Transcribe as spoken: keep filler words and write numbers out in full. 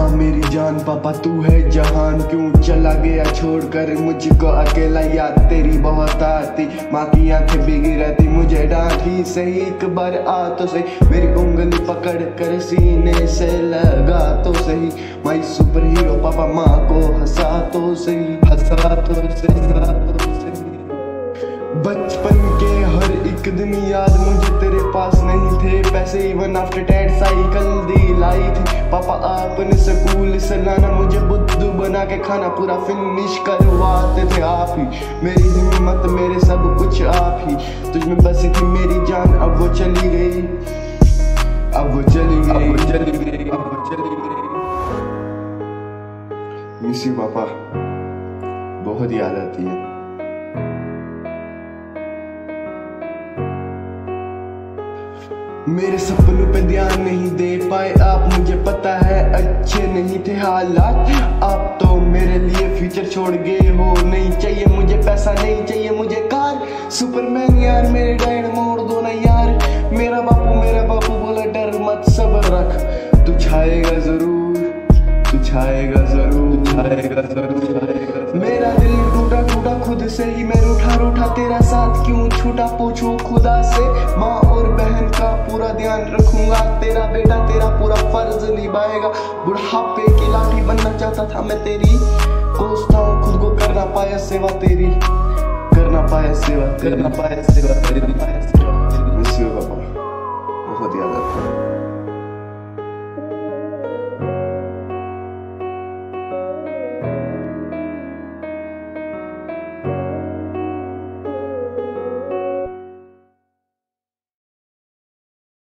मेरी जान, पापा तू है जहान, क्यों चला गया छोड़कर मुझको अकेला। याद तेरी बहुत आती, माँ की आंखें भीगी रहती, मुझे डांटी सही एक बार आ तो सही, मेरी उंगली पकड़ कर सीने से लगा तो सही। माई सुपर हीरो पापा, माँ को हंसा तो सही, हंसा तो सही, हंसा तो सही। बचपन के हर एक दिन याद मुझे तेरे पास नहीं थे पैसे, इवन आफ्टर डैड साइकिल दिलाई थी पापा आपने स्कूल से लाना, मुझे बुद्धू बना के खाना पूरा फिनिश करवाते थे आप ही। मेरी हिम्मत मेरे सब कुछ आप ही, तुझ में बसी थी मेरी जान, अब वो चली गई, अब वो चली गई, अब वो चली गई, अब वो चली गई। मिस यू पापा, बहुत याद आती है। मेरे सपनों पे ध्यान नहीं दे पाए आप, मुझे पता है अच्छे नहीं थे हालात, आप तो मेरे लिए फ्यूचर छोड़ गए हो। नहीं चाहिए मुझे पैसा, नहीं चाहिए मुझे कार, सुपरमैन यार मेरे डैड मोड़ दो ना यार। मेरा बापू मेरा बापू बोला डर मत सब्र रख, तू छाएगा जरूर, तू छाएगा जरूर, तू छाएगा जरूर, छाएगा। मेरा दिल टूटा टूटा खुद से ही, मैं रूठा रूठा तेरा साथ क्यों छूटा, पूछूं खुदा से। माँ और बहन का पूरा ध्यान रखूंगा, तेरा बेटा तेरा पूरा फर्ज निभाएगा। बुढ़ापे की लाठी बनना चाहता था मैं तेरी, कोसता हूँ खुद को, कर ना पाया सेवा तेरी, कर ना पाया सेवा, कर ना पाया सेवा तेरी।